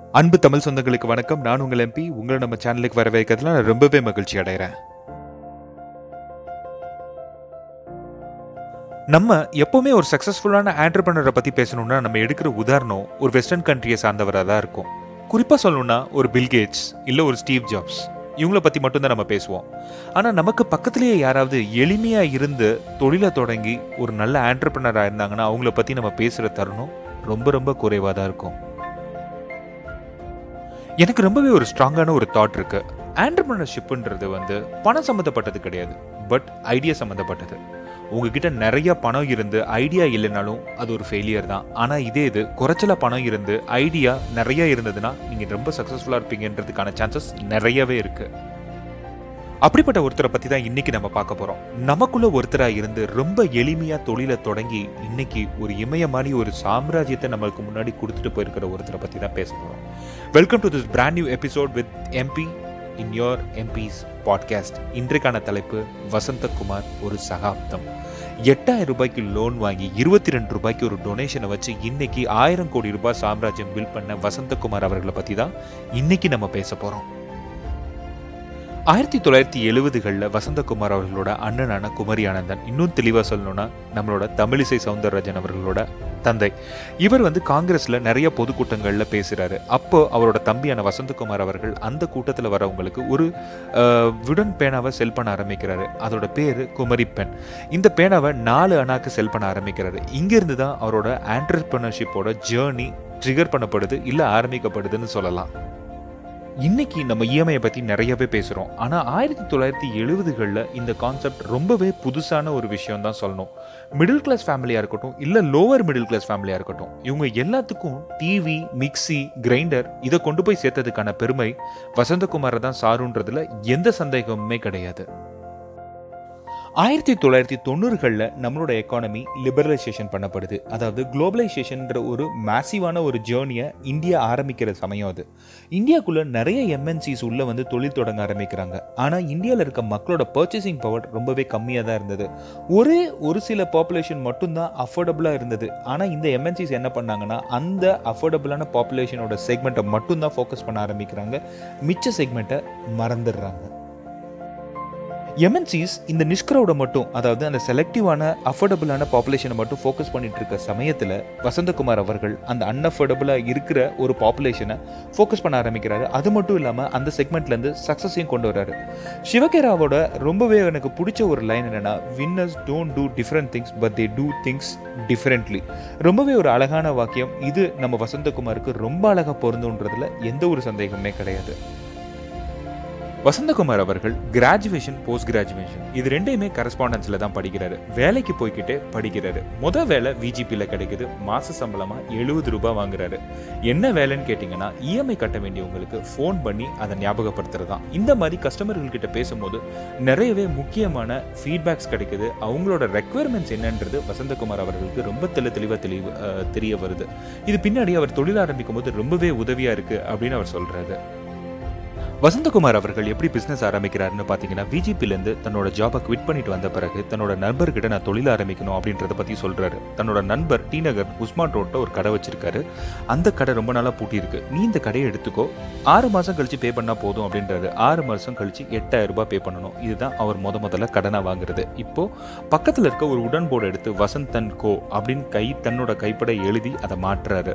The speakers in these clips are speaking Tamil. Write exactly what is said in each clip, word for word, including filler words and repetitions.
அன்பு தமிழ் சொந்தங்களுக்கு வணக்கம். நான் உங்கள் எம்பி. உங்களை நம்ம சேனலுக்கு வரவேற்கிறதுல நான் ரொம்பவே மகிழ்ச்சி அடைகிறேன். நம்ம எப்போவுமே ஒரு சக்ஸஸ்ஃபுல்லான ஆண்டர்பிரனரை பற்றி பேசணும்னா நம்ம எடுக்கிற உதாரணம் ஒரு வெஸ்டர்ன் கண்ட்ரியை சார்ந்தவராக தான் இருக்கும். குறிப்பாக சொல்லணும்னா ஒரு பில்கேட்ஸ் இல்லை ஒரு ஸ்டீவ் ஜாப்ஸ், இவங்கள பற்றி மட்டும்தான் நம்ம பேசுவோம். ஆனால் நமக்கு பக்கத்துலேயே யாராவது எளிமையாக இருந்து தொழிலை தொடங்கி ஒரு நல்ல ஆண்டர்பிரனராக இருந்தாங்கன்னா அவங்கள பற்றி நம்ம பேசுகிற தருணம் ரொம்ப ரொம்ப குறைவாக தான் இருக்கும். எனக்கு ரொம்பவே ஒரு ஸ்ட்ராங்கான ஒரு தாட் இருக்கு. ஆண்டர்பிரினர்ஷிப்ன்றது வந்து பணம் சம்மந்தப்பட்டது கிடையாது, பட் ஐடியா சம்மந்தப்பட்டது. உங்ககிட்ட நிறைய பணம் இருந்து ஐடியா இல்லைனாலும் அது ஒரு ஃபெயிலியர் தான். ஆனால் இதே இது குறைச்சல பணம் இருந்து ஐடியா நிறைய இருந்ததுன்னா நீங்கள் ரொம்ப சக்ஸஸ்ஃபுல்லாக இருப்பீங்கன்றதுக்கான சான்சஸ் நிறையவே இருக்கு. அப்படிப்பட்ட ஒருத்தரை பற்றி தான் இன்னைக்கு நம்ம பார்க்க போகிறோம். நமக்குள்ள ஒருத்தராக இருந்து ரொம்ப எளிமையாக தொழிலை தொடங்கி இன்னைக்கு ஒரு இமய மாதிரி ஒரு சாம்ராஜ்யத்தை நம்மளுக்கு முன்னாடி கொடுத்துட்டு போயிருக்கிற ஒருத்தரை பற்றி தான் பேச போகிறோம். Welcome to this brand new episode with MP in your MPs podcast. இன்றைக்கான தலைப்பு வசந்தகுமார் ஒரு சகாப்தம். எட்டாயிரம் ரூபாய்க்கு லோன் வாங்கி இருபத்தி ரெண்டு ரூபாய்க்கு ஒரு டொனேஷனை வச்சு இன்னைக்கு ஆயிரம் கோடி ரூபாய் சாம்ராஜ்யம் பில்ட் பண்ண வசந்தகுமார் அவர்களை பற்றி தான் இன்னைக்கு நம்ம பேச போகிறோம். ஆயிரத்தி தொள்ளாயிரத்தி எழுபதுகளில் வசந்தகுமார் அவர்களோட அண்ணனான குமரி ஆனந்தன், இன்னும் தெளிவாக சொல்லணும்னா நம்மளோட தமிழிசை சவுந்தரராஜன் அவர்களோட தந்தை, இவர் வந்து காங்கிரஸில் நிறைய பொதுக்கூட்டங்களில் பேசுகிறாரு. அப்போ அவரோட தம்பியான வசந்தகுமார் அவர்கள் அந்த கூட்டத்தில் வரவங்களுக்கு ஒரு விடன் பேனாவை செல் பண்ண ஆரம்பிக்கிறாரு. அதோட பேர் குமரி பென். இந்த பேனாவை நாலு அணாக்கு செல் பண்ண ஆரம்பிக்கிறாரு. இங்கிருந்து தான் அவரோட ஆண்டர்பிரினர்ஷிப்போட ஜேர்னி ட்ரிகர் பண்ணப்படுது, இல்லை ஆரம்பிக்கப்படுதுன்னு சொல்லலாம். இன்னைக்கு நம்ம இஎம்ஐயை பற்றி நிறையவே பேசுகிறோம். ஆனால் ஆயிரத்தி தொள்ளாயிரத்தி எழுபதுகளில் இந்த கான்செப்ட் ரொம்பவே புதுசான ஒரு விஷயம் தான் சொல்லணும். மிடில் கிளாஸ் ஃபேமிலியாக இருக்கட்டும், இல்லை லோவர் மிடில் கிளாஸ் ஃபேமிலியாக இருக்கட்டும், இவங்க எல்லாத்துக்கும் டிவி, மிக்சி, கிரைண்டர் இதை கொண்டு போய் சேர்த்ததுக்கான பெருமை வசந்தகுமாரை தான் சாருன்றதுல எந்த சந்தேகமுமே கிடையாது. ஆயிரத்தி தொள்ளாயிரத்தி தொண்ணூறுகளில் நம்மளோட எக்கானமி லிபரலைசேஷன் பண்ணப்படுது. அதாவது குளோபலைசேஷன்ற ஒரு மேசிவான ஒரு ஜேர்னியை இந்தியா ஆரம்பிக்கிற சமயம் அது. இந்தியாவுக்குள்ள நிறைய எம்என்சிஸ் உள்ள வந்து தொழில் தொடங்க ஆரம்பிக்கிறாங்க. ஆனால் இந்தியாவில் இருக்க மக்களோட பர்ச்சேசிங் பவர் ரொம்பவே கம்மியாக தான் இருந்தது. ஒரே ஒரு சில பாப்புலேஷன் மட்டும்தான் அஃபோர்டபுளாக இருந்தது. ஆனால் இந்த எம்என்சிஸ் என்ன பண்ணாங்கன்னா அந்த அஃபோர்டபுளான பாப்புலேஷனோட செக்மெண்ட்டை மட்டும்தான் ஃபோக்கஸ் பண்ண ஆரம்பிக்கிறாங்க, மிச்ச செக்மெண்ட்டை மறந்துடுறாங்க. எம்என்சிஸ் இந்த நிஷ்கிரௌட மட்டும், அதாவது அந்த செலக்டிவான அஃபோர்டபுளான பாப்புலேஷனை மட்டும் ஃபோக்கஸ் பண்ணிட்டு இருக்க சமயத்தில் வசந்தகுமார் அவர்கள் அந்த அன்அஃபோர்டபுளாக இருக்கிற ஒரு பாப்புலேஷனை ஃபோக்கஸ் பண்ண ஆரம்பிக்கிறாரு. அது மட்டும் இல்லாமல் அந்த செக்மெண்ட்லேருந்து சக்ஸஸையும் கொண்டு வர்றாரு. சிவகேராவோட ரொம்பவே எனக்கு பிடிச்ச ஒரு லைன் என்னன்னா, winners don't do different things but they do things differently. ரொம்பவே ஒரு அழகான வாக்கியம் இது. நம்ம வசந்தகுமாருக்கு ரொம்ப அழகாக பொருந்துன்றதுல எந்த ஒரு சந்தேகமே கிடையாது. வசந்தகுமார் அவர்கள் கிராஜுவேஷன், போஸ்ட் கிராஜுவேஷன் இது ரெண்டையுமே கரஸ்பாண்டன்ஸில் தான் படிக்கிறாரு. வேலைக்கு போய்கிட்டே படிக்கிறாரு. மொதல் வேலை விஜிபியில் கிடைக்குது. மாச சம்பளமாக எழுபது ரூபாய் வாங்குறாரு. என்ன வேலைன்னு கேட்டிங்கன்னா, இஎம்ஐ கட்ட வேண்டியவங்களுக்கு ஃபோன் பண்ணி அதை ஞாபகப்படுத்துறது தான். இந்த மாதிரி கஸ்டமர்கள்கிட்ட பேசும்போது நிறையவே முக்கியமான ஃபீட்பேக்ஸ் கிடைக்குது. அவங்களோட ரெக்குயர்மெண்ட்ஸ் என்னன்றது வசந்தகுமார் அவர்களுக்கு ரொம்ப தெளி தெளிவாக தெளிவு தெரிய வருது. இது பின்னாடி அவர் தொழில் ஆரம்பிக்கும் போது ரொம்பவே உதவியாக இருக்குது அப்படின்னு அவர் சொல்கிறாரு. வசந்தகுமார் அவர்கள் எப்படி பிஸ்னஸ் ஆரம்பிக்கிறாருன்னு பார்த்தீங்கன்னா, விஜிபிலேருந்து தன்னோட ஜாபை குவிட் பண்ணிட்டு வந்த பிறகு தன்னோட நண்பர்கிட்ட நான் தொழில் ஆரம்பிக்கணும் அப்படின்றத பற்றி சொல்கிறாரு. தன்னோட நண்பர் டி நகர் உஸ்மான் ரோட்டில் ஒரு கடை வச்சிருக்காரு. அந்த கடை ரொம்ப நாளாக பூட்டியிருக்கு, நீ இந்த கடையை எடுத்துக்கோ, ஆறு மாதம் கழிச்சு பே பண்ணால் போதும் அப்படின்றாரு. ஆறு மாதம் கழிச்சு எட்டாயிரம் ரூபாய் பே பண்ணணும். இதுதான் அவர் முத முதல்ல கடனை வாங்குறது. இப்போ பக்கத்தில் இருக்க ஒரு உடன் போர்டு எடுத்து வசந்தன் கோ அப்படின்னு கை தன்னோட கைப்பட எழுதி அதை மாற்றுறாரு.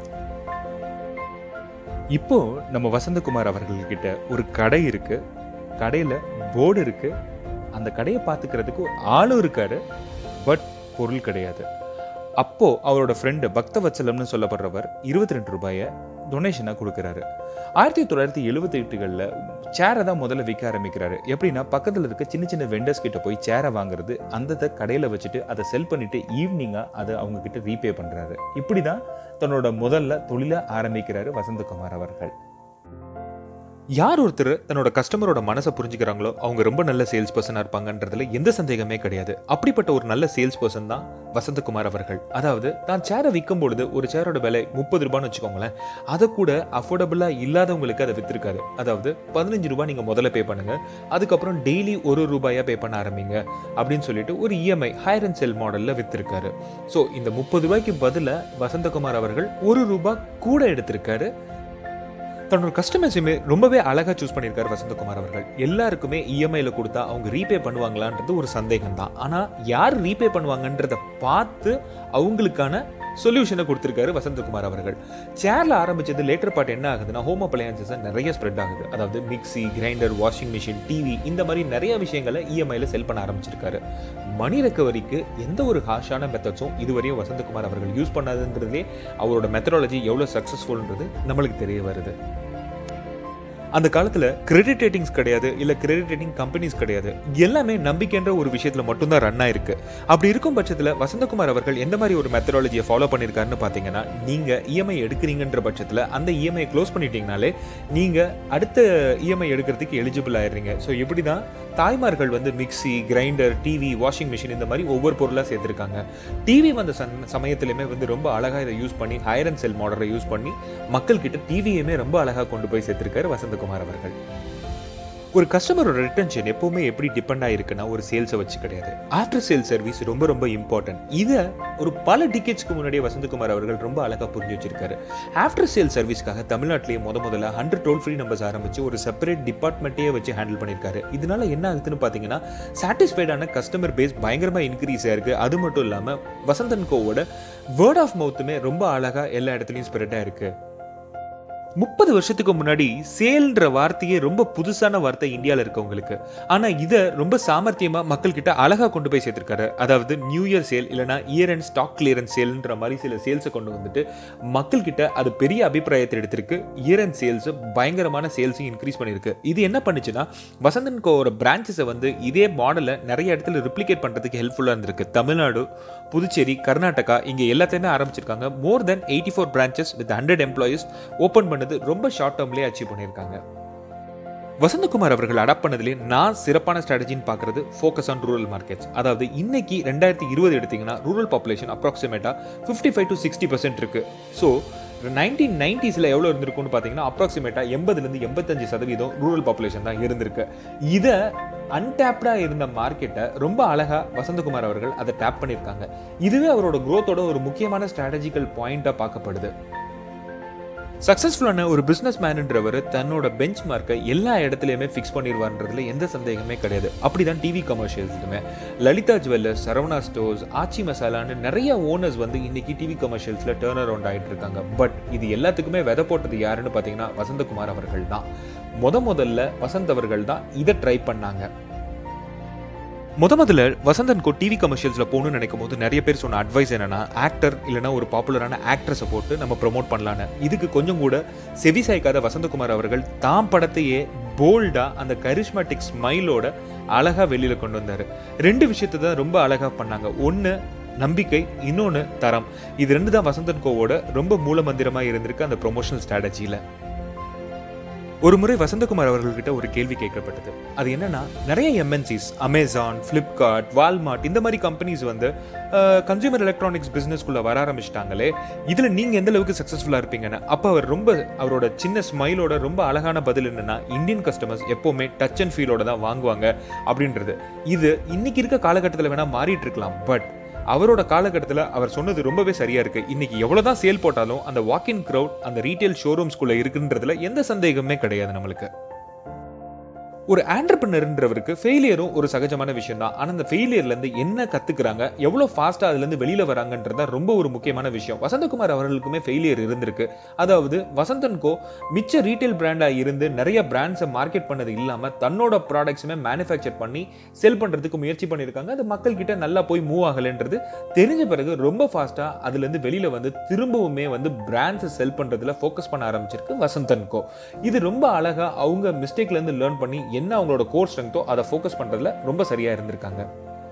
இப்போ நம்ம வசந்தகுமார் அவர்கள்கிட்ட ஒரு கடை இருக்கு, கடையில் போர்டு இருக்கு, அந்த கடையை பார்த்துக்கிறதுக்கு ஆளும் இருக்காரு, பட் பொருள் கிடையாது. அப்போ அவரோட ஃப்ரெண்டு பக்தவத்சலம்னு சொல்லப்படுறவர் இருபத்தி ரெண்டு ரூபாயை டொனேஷனாக கொடுக்குறாரு. ஆயிரத்தி தொள்ளாயிரத்தி எழுபத்தி எட்டுகளில் சேரை தான் முதல்ல விற்க ஆரம்பிக்கிறாரு. எப்படின்னா, பக்கத்தில் இருக்க சின்ன சின்ன வெண்டர்ஸ் கிட்ட போய் சேரை வாங்குறது, அந்த கடையில் வச்சுட்டு அதை செல் பண்ணிட்டு ஈவினிங்காக அதை அவங்க கிட்ட ரீபே பண்ணுறாரு. இப்படி தான் தன்னோட முதல்ல தொழிலை ஆரம்பிக்கிறாரு வசந்தகுமார் அவர்கள். யார் ஒருத்தர் தன்னோட கஸ்டமரோட மனசை புரிஞ்சுக்கிறாங்களோ அவங்க ரொம்ப நல்ல சேல்ஸ் பர்சனாக இருப்பாங்கன்றதுல எந்த சந்தேகமே கிடையாது. அப்படிப்பட்ட ஒரு நல்ல சேல்ஸ் பர்சன் தான் வசந்தகுமார் அவர்கள். அதாவது தான் சேரை விற்கும் பொழுது ஒரு சேரோட விலை முப்பது ரூபான்னு வச்சுக்கோங்களேன், அதை கூட அஃபோர்டபுளாக இல்லாதவங்களுக்கு அதை விற்றுருக்காரு. அதாவது பதினஞ்சு ரூபாய் நீங்கள் முதல்ல பே பண்ணுங்க, அதுக்கப்புறம் டெய்லி ஒரு ரூபாயா பே பண்ண ஆரம்பிங்க அப்படின்னு சொல்லிட்டு ஒரு இஎம்ஐ ஹையர் அண்ட் செல் மாடலில் விற்றுருக்காரு. ஸோ இந்த முப்பது ரூபாய்க்கு பதிலாக வசந்தகுமார் அவர்கள் ஒரு ரூபாய் கூட எடுத்திருக்காரு. தன்னோட கஸ்டமர்ஸுமே ரொம்பவே அழகாக சூஸ் பண்ணியிருக்காரு வசந்தகுமார் அவர்கள். எல்லாருக்குமே இஎம்ஐயில் கொடுத்தா அவங்க ரீபே பண்ணுவாங்களான்றது ஒரு சந்தேகம் தான். ஆனால் யார் ரீபே பண்ணுவாங்கன்றதை பார்த்து அவங்களுக்கான சொல்யூஷனை கொடுத்துருக்காரு வசந்தகுமார் அவர்கள். சேர்ல ஆரம்பிச்சது லேட்டர் பார்ட் என்ன ஆகுதுன்னா ஹோம் அப்ளையன்சஸ் நிறைய ஸ்ப்ரெட் ஆகுது. அதாவது mixie, grinder, washing machine, TV இந்த மாதிரி நிறைய விஷயங்களை இஎம்ஐயில் செல் பண்ண ஆரம்பிச்சிருக்காரு. மணி ரெக்கவரிக்கு எந்த ஒரு ஹாஷான மெத்தட்ஸும் இதுவரையும் வசந்தகுமார் அவர்கள் யூஸ் பண்ணாதுன்றதுலே அவரோட மெத்தடாலஜி எவ்வளோ சக்ஸஸ்ஃபுல்ன்றது நம்மளுக்கு தெரிய வருது. அந்த காலத்தில் கிரெடிட் ரேட்டிங்ஸ் கிடையாது, இல்லை கிரெடிட் ரேட்டிங் கம்பெனிஸ் கிடையாது. எல்லாமே நம்பிக்கைன்ற ஒரு விஷயத்தில் மட்டும்தான் ரன் ஆயிருக்கு. அப்படி இருக்கும் பட்சத்தில் வசந்தகுமார் அவர்கள் எந்த மாதிரி ஒரு மெத்தடாலஜியை ஃபாலோ பண்ணியிருக்காருன்னு பார்த்தீங்கன்னா, நீங்கள் இஎம்ஐ எடுக்கிறீங்கன்ற பட்சத்தில் அந்த இஎம்ஐ க்ளோஸ் பண்ணிட்டீங்கனாலே நீங்கள் அடுத்த இஎம்ஐ எடுக்கிறதுக்கு எலிஜிபிள் ஆயிடுறீங்க. ஸோ இப்படி தான் தாய்மார்கள் வந்து mixie, grinder, TV, washing machine இந்த மாதிரி ஒவ்வொரு பொருளாக சேர்த்துருக்காங்க. டிவி வந்த சன் சமயத்துலையுமே வந்து ரொம்ப அழகாக இதை யூஸ் பண்ணி ஹையர் அண்ட் செல் மாடலை யூஸ் பண்ணி மக்கள்கிட்ட டிவியுமே ரொம்ப அழகாக கொண்டு போய் சேர்த்திருக்காரு வசந்தகுமார் அவர்கள். ஒரு கஸ்டமரோட ரிட்டன்ஷன் எப்பவுமே எப்படி டிபெண்ட் ஆகிருக்குன்னா ஒரு சேல்ஸை வச்சு கிடையாது. ஆஃப்டர் சேல் சர்வீஸ் ரொம்ப ரொம்ப இம்பார்ட்டன்ட். இதை ஒரு பல டிகேட்ஸ்க்கு முன்னாடியே வசந்தகுமார் அவர்கள் ரொம்ப அழகாக புரிஞ்சு வச்சிருக்காரு. ஆஃப்டர் சேல் சர்வீஸ்க்காக தமிழ்நாட்டிலேயே முத முதல்ல ஹண்ட்ரட் டோல் ஃப்ரீ நம்பர்ஸ் ஆரம்பிச்சு ஒரு செப்பரேட் டிபார்ட்மெண்ட்டே வச்சு ஹேண்டில் பண்ணியிருக்காரு. இதனால என்ன ஆகுதுன்னு பார்த்தீங்கன்னா, சாட்டிஸ்ஃபைடான கஸ்டமர் பேஸ் பயங்கரமாக இன்க்ரீஸ் ஆயிருக்கு. அது மட்டும் இல்லாமல் வசந்தன் கோவோட வேர்ட் ஆஃப் மவுத்துமே ரொம்ப அழகாக எல்லா இடத்துலையும் ஸ்ப்ரெட் ஆயிருக்கு. முப்பது வருஷத்துக்கு முன்னாடி சேல்ன்ற வார்த்தையே ரொம்ப புதுசான வார்த்தை இந்தியாவில் இருக்கவங்களுக்கு. ஆனால் இதை ரொம்ப சாமர்த்தியமாக மக்கள்கிட்ட அழகாக கொண்டு போய் சேர்த்துருக்காரு. அதாவது நியூ இயர் சேல் இல்லைனா இயர் அண்ட் ஸ்டாக் கிளியரன்ஸ் சேல்ன்ற மாதிரி சில சேல்ஸை கொண்டு வந்துட்டு மக்கள்கிட்ட அது பெரிய அபிப்பிராயத்தை எடுத்திருக்கு. இயர் அண்ட் சேல்ஸை பயங்கரமான சேல்ஸையும் இன்க்ரீஸ் பண்ணியிருக்கு. இது என்ன பண்ணுச்சுன்னா, வசந்தன் கோவோட பிரான்ச்சஸை வந்து இதே மாடலை நிறைய இடத்துல ரிப்ளிகேட் பண்ணுறதுக்கு ஹெல்ப்ஃபுல்லாக இருந்திருக்கு. தமிழ்நாடு, புதுச்சேரி, கர்நாடகா இங்கே எல்லாத்தையுமே ஆரம்பிச்சிருக்காங்க. More then eighty four branches with hundred employees open பண்ணது ரொம்ப ஷார்ட் டேர்ம்லேயே அச்சீவ் பண்ணியிருக்காங்க. வசந்தகுமார் அவர்கள் அடாப்ட் பண்ணதுலேயே நான் சிறப்பான ஸ்ட்ராட்டஜின்னு பார்க்குறது ஃபோக்கஸ் ஆன் ரூரல் மார்க்கெட்ஸ். அதாவது இன்னைக்கு ரெண்டாயிரத்தி இருபது எடுத்தீங்கன்னா ரூரல் பாப்புலேஷன் அப்ராக்சிமேட்டாக fifty five to sixty percent இருக்குது. ஸோ நைன்டீன் நைன்டிஸில் எவ்வளோ இருந்திருக்குன்னு பார்த்தீங்கன்னா அப்ராக்சிமேட்டாக எண்பதுலேருந்து எண்பத்தஞ்சு சதவீதம் ரூரல் பாப்புலேஷன் தான் இருந்திருக்கு. இதை அன்டேப்டாக இருந்த மார்க்கெட்டை ரொம்ப அழகாக வசந்தகுமார் அவர்கள் அதை டேப் பண்ணியிருக்காங்க. இதுவே அவரோட க்ரோத்தோட ஒரு முக்கியமான ஸ்ட்ராட்டஜிக்கல் பாயிண்டாக பார்க்கப்படுது. சக்ஸஸ்ஃபுல்லான ஒரு பிஸ்னஸ் மேனுன்றவர் தன்னோட பெஞ்ச் மார்க்கை எல்லா இடத்துலையுமே ஃபிக்ஸ் பண்ணிடுவார்ன்றதுல எந்த சந்தேகமே கிடையாது. அப்படி தான் டிவி கமர்ஷியல்ஸுமே லலிதா ஜுவல்லர்ஸ், சரவணா ஸ்டோர்ஸ், ஆச்சி மசாலான்னு நிறைய ஓனர்ஸ் வந்து இன்னைக்கு டிவி கமர்ஷியல்ஸில் டேர்ன் அரவுண்ட் ஆகிட்டு இருக்காங்க. பட் இது எல்லாத்துக்குமே விதை போட்டது யாருன்னு பார்த்தீங்கன்னா வசந்தகுமார் அவர்கள் தான். முத முதல்ல வசந்த் அவர்கள் தான் இதை ட்ரை பண்ணாங்க. முத முதல்ல வசந்தன் கோ டிவி கமர்ஷியல்ஸில் போகணும்னு நினைக்கும் போது நிறைய பேர் சொன்ன அட்வைஸ் என்னன்னா, ஆக்டர் இல்லைனா ஒரு பாப்புலரான ஆக்ட்ரஸை போட்டு நம்ம ப்ரொமோட் பண்ணலான்னு. இதுக்கு கொஞ்சம் கூட செவிசாய்க்காத வசந்தகுமார் அவர்கள் தாம் படத்தையே போல்டாக அந்த கரிஷ்மாட்டிக் ஸ்மைலோட அழகாக வெளியில் கொண்டு வந்தார். ரெண்டு விஷயத்தை தான் ரொம்ப அழகாக பண்ணாங்க. ஒன்று நம்பிக்கை, இன்னொன்று தரம். இது ரெண்டு தான் வசந்தன் கோவோட ரொம்ப மூல மந்திரமாக இருந்திருக்கு அந்த ப்ரொமோஷனல் ஸ்ட்ராட்டஜியில். ஒரு முறை வசந்தகுமார் அவர்கள்கிட்ட ஒரு கேள்வி கேட்கப்பட்டது. அது என்னன்னா, நிறைய எம்என்சிஸ் அமேசான், ஃப்ளிப்கார்ட், வால்மார்ட் இந்த மாதிரி கம்பெனிஸ் வந்து கன்சியூமர் எலக்ட்ரானிக்ஸ் பிஸ்னஸ்குள்ளே வர ஆரம்பிச்சிட்டாங்களே, இதில் நீங்கள் எந்த அளவுக்கு சக்ஸஸ்ஃபுல்லாக இருப்பீங்கன்னு. அப்போ அவர் ரொம்ப அவரோட சின்ன ஸ்மைலோட ரொம்ப அழகான பதில் என்னன்னா, இந்தியன் கஸ்டமர்ஸ் எப்போவுமே டச் அண்ட் ஃபீலோட தான் வாங்குவாங்க அப்படின்றது. இது இன்னைக்கு இருக்க காலகட்டத்தில் வேணால் மாறிட்டு இருக்கலாம், பட் அவரோட காலகட்டத்தில் அவர் சொன்னது ரொம்பவே சரியா இருக்கு. இன்னைக்கு எவ்வளவுதான் சேல் போட்டாலும் அந்த வாக்கின் கிரவுட் அந்த ரீட்டைல் ஷோரூம்ஸ்குள்ள இருக்குன்றதுல எந்த சந்தேகமே கிடையாது நம்மளுக்கு. ஒரு ஆண்டர்பிரினர்ன்றவருக்கு ஃபெயிலியரும் ஒரு சகஜமான விஷயம் தான். ஆனால் அந்த ஃபெயிலியர்லேருந்து என்ன கற்றுக்குறாங்க, எவ்வளோ ஃபாஸ்ட்டாக அதுலேருந்து வெளியில் வராங்கன்றது தான் ரொம்ப ஒரு முக்கியமான விஷயம். வசந்தகுமார் அவர்களுக்குமே ஃபெயிலியர் இருந்திருக்கு. அதாவது வசந்தன் கோ மிச்ச ரீட்டைல் பிராண்டாக இருந்து நிறைய பிராண்ட்ஸை மார்க்கெட் பண்ணது இல்லாமல் தன்னோட ப்ராடக்ட்ஸுமே மேனுஃபேக்சர் பண்ணி செல் பண்ணுறதுக்கு முயற்சி பண்ணியிருக்காங்க. அது மக்கள்கிட்ட நல்லா போய் மூவ் ஆகலைன்றது தெரிஞ்ச பிறகு ரொம்ப ஃபாஸ்ட்டாக அதுலேருந்து வெளியில் வந்து திரும்பவுமே வந்து பிராண்ட்ஸை செல் பண்ணுறதுல ஃபோக்கஸ் பண்ண ஆரம்பிச்சிருக்கு வசந்தன் கோ. இது ரொம்ப அழகாக அவங்க மிஸ்டேக்லேருந்து லேர்ன் பண்ணி என்ன அவங்களோட கோர் ஸ்ட்ரெங்தோ அதை ஃபோக்கஸ் பண்றதுல ரொம்ப சரியா இருந்திருக்காங்க.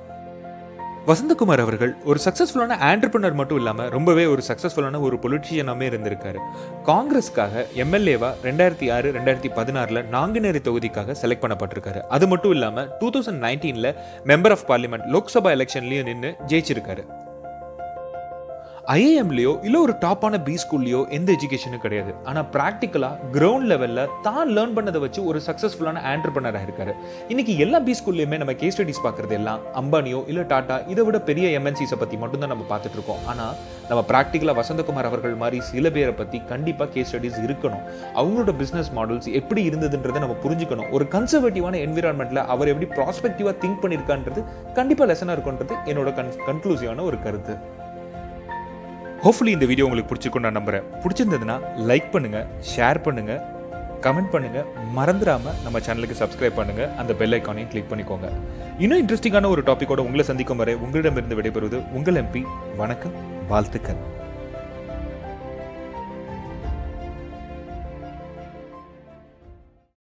வசந்தகுமார் அவர்கள் ஒரு சக்சஸ்ஃபுல்லான ஆண்டர்பிரினர் மட்டும் இல்லாம ரொம்பவே ஒரு சக்சஸ்ஃபுல்லான ஒரு பொலிட்டிஷியனாமே இருந்திருக்காரு. காங்கிரஸ்க்காக எம்எல்ஏவா ரெண்டாயிரத்தி ஆறு ரெண்டாயிரத்தி பதினாறுல நாங்குநேரி தொகுதிக்காக செலக்ட் பண்ணப்பட்டிருக்காரு. அது மட்டும் இல்லாம two thousand நைன்டீன்ல member of parliament Lok Sabha எலெக்ஷன்லயும் நின்று ஜெயிச்சிருக்காரு. ஐஏஎம்லயோ இல்லை ஒரு டாப்பான பி ஸ்கூல்லையோ எந்த எஜுகேஷனும் கிடையாது. ஆனால் ப்ராக்டிக்கலாக கிரவுண்ட் லெவலில் தான் லேர்ன் பண்ணதை வச்சு ஒரு சக்ஸஸ்ஃபுல்லான ஆண்டர்பிரனராக இருக்காரு. இன்னைக்கு எல்லா பி ஸ்கூல்லையுமே நம்ம கேஸ் ஸ்டடிஸ் பார்க்குறது எல்லாம் அம்பானியோ இல்லை டாட்டா இதை விட பெரிய எம்என்சிஸை பற்றி மட்டும்தான் நம்ம பார்த்துட்டு இருக்கோம். ஆனால் நம்ம ப்ராக்டிக்கலாக வசந்தகுமார் அவர்கள் மாதிரி சில பேரை பற்றி கண்டிப்பாக கேஸ் ஸ்டடிஸ் இருக்கணும். அவங்களோட பிஸ்னஸ் மாடல்ஸ் எப்படி இருந்ததுன்றதை நம்ம புரிஞ்சுக்கணும். ஒரு கன்சர்வேட்டிவான என்விரான்மெண்ட்டில் அவர் எப்படி ப்ராஸ்பெக்டிவாக திங்க் பண்ணியிருக்கான்றது கண்டிப்பாக லெசனாக இருக்குன்றது என்னோட கன் கன்க்ளூசிவான ஒரு கருத்து. ஹோப்ஃபுல்லி இந்த வீடியோ உங்களுக்கு பிடிச்சிருக்கும் நான் நம்புறேன். பிடிச்சிருந்ததுன்னா லைக் பண்ணுங்க, ஷேர் பண்ணுங்க, கமெண்ட் பண்ணுங்க, மறந்துடாம நம்ம சேனலுக்கு சப்ஸ்கிரைப் பண்ணுங்க, அந்த பெல் ஐக்கானையும் கிளிக் பண்ணிக்கோங்க. இன்னும் இன்ட்ரெஸ்டிங்கான ஒரு டாபிக்கோட உங்களை சந்திக்கும் வரை உங்களிடமிருந்து விடைபெறுவது உங்கள் எம்பி. வணக்கம், வாழ்த்துக்கள்.